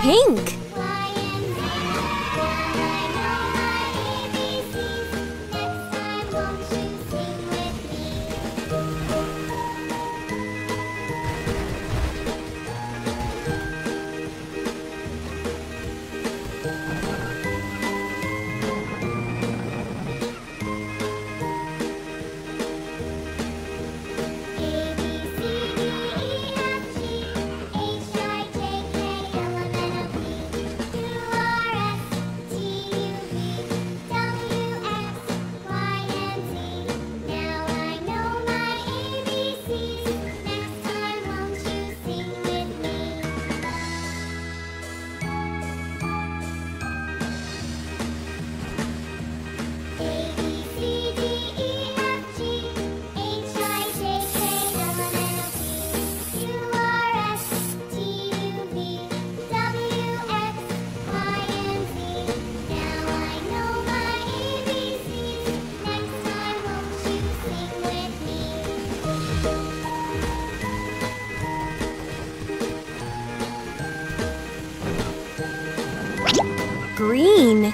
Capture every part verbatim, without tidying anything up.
pink. Green.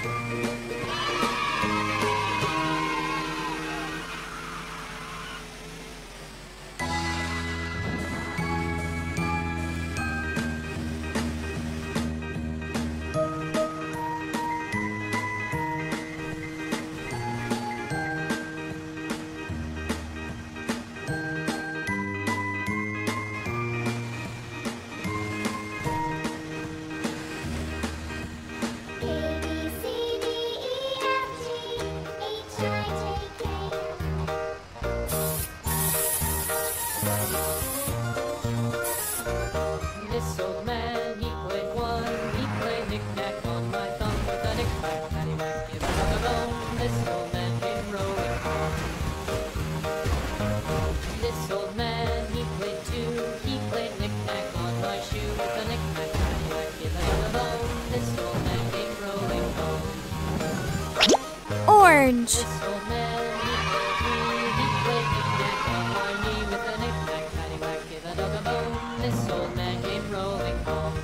This old man, he played one, he played knick-knack on my thumb with a knick-knack, paddywhack, give a dog a bone. This old man came rolling home. This old man, he played two, he played knick-knack on my shoe with a knick-knack, paddywhack, give a dog a bone. This old man came rolling home. Orange. This old man, he played three, he played knick-knack on my knee with a knick-knack, paddywhack, give a dog a bone. This old man came rolling home.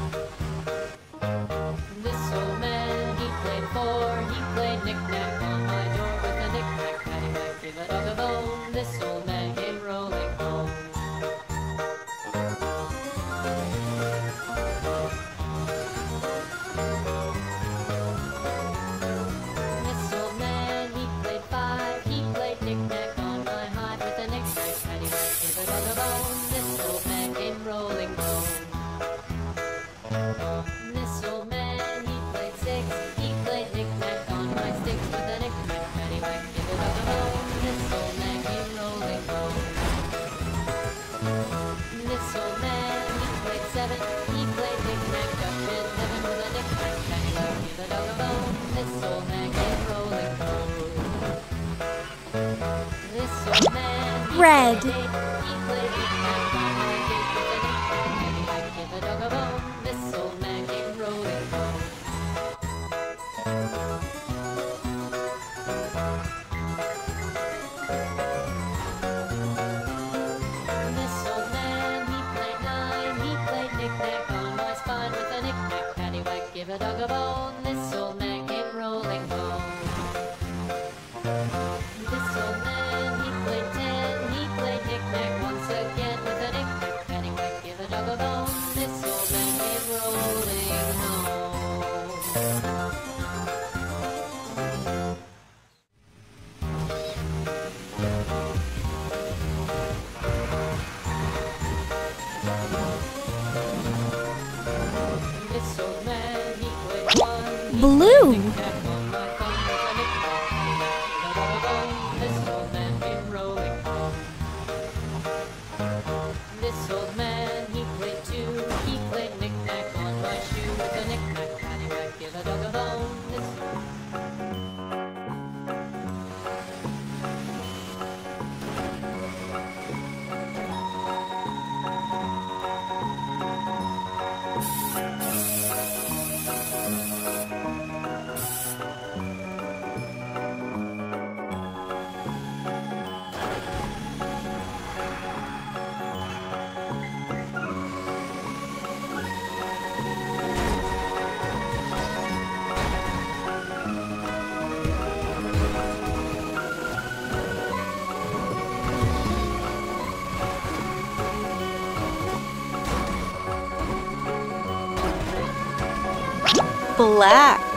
This old man, he played four, he played knick-knack on my door with a knick-knack, paddywhack, give a dog a bone. This old man came rolling home. This old man, he played five, he played knick-knack on my hive with a knick-knack, paddywhack, give a dog a bone. This old man came rolling home. This old man, he played six, he played knick-knack on my sticks with a knick-knack, paddywhack, give a dog a bone. This old man came rolling home. This old man, he played seven, he played knick-knack up in heaven with a knick-knack, paddywhack, give a dog a bone. This old man came rolling home. This old man, he Red. played eight, he played knick-knack on my gate with a knick-knack, paddywhack, give a dog a bone. This old man came rolling home. This old man, he played nine, he played knick-knack on my spine with a knick-knack, paddywhack, give a dog a bone. This old man came rolling home. This old man, he played ten, he played knick-knack once again with a knick-knack, paddywhack, give a dog a bone. This old man came rolling home. This old man, he played one, he Blue. played knick-knack on my thumb with a knick-knack, paddywhack, give a dog a bone. This old man came rolling home. This old man, he played two, he played knick-knack on my shoe with a knick-knack, paddywhack, give a dog a bone. This Black.